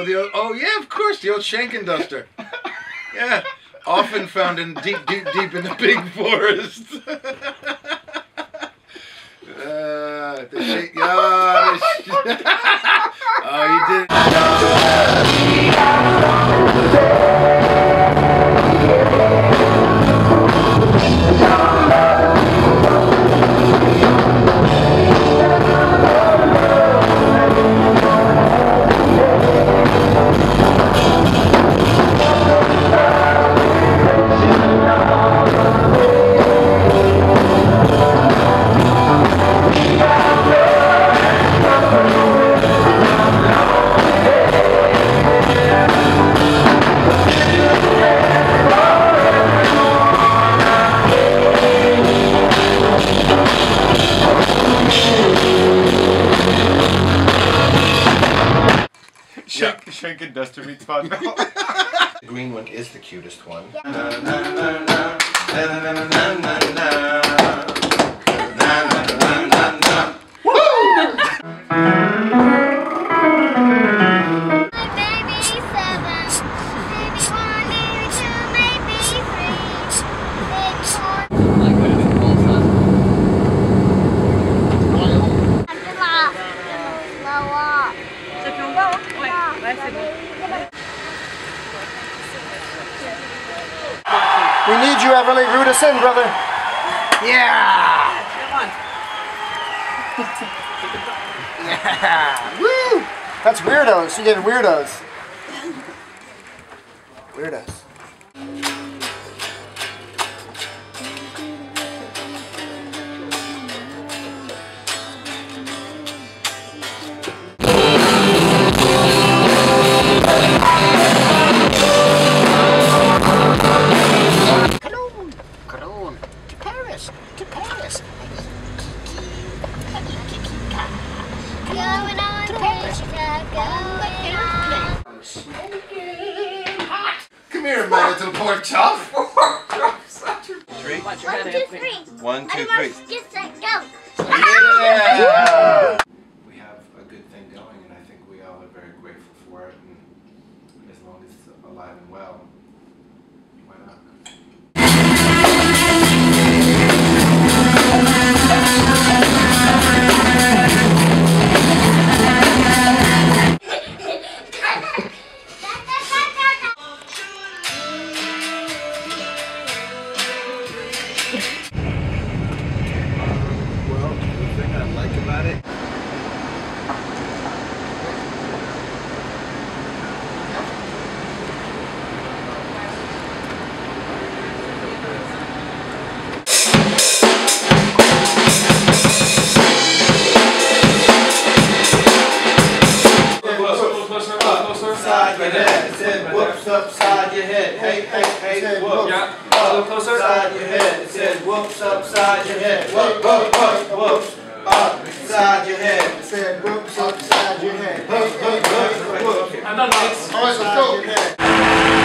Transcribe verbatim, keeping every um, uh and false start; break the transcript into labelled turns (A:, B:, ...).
A: the old, oh yeah, of course, the old Schenken duster. Yeah, often found in deep, deep, deep in the big forest. uh, the shake, oh, the oh, you did.
B: Schenken duster meets fun.
C: The green one is the cutest one.
D: We need you, Everly. Root us in, brother.
A: Yeah!
E: Come on.
A: Yeah!
D: Woo! That's weirdos. You gave weirdos. Weirdos.
F: Going on picture, going on.
C: Come here, my little pork chop.
E: Three.
F: One, two, three.
C: One, two,
F: Everyone,
C: three.
F: just let go.
C: Yeah! We have a good thing going, and I think we all are very grateful for it. And as long as it's alive and well, why not?
A: Well, the thing I like about it.
C: Upside your head, said whoops upside your head. Hey, hey, hey, whoops.
E: Yeah. A little closer.
C: Upside your head, it said whoops upside your head. Whoop, whoop, whoop, whoops. Upside your head, it said whoops upside your head. Whoop, whoop, whoop, whoop.
E: I'm done, thanks.
C: All right, let's go.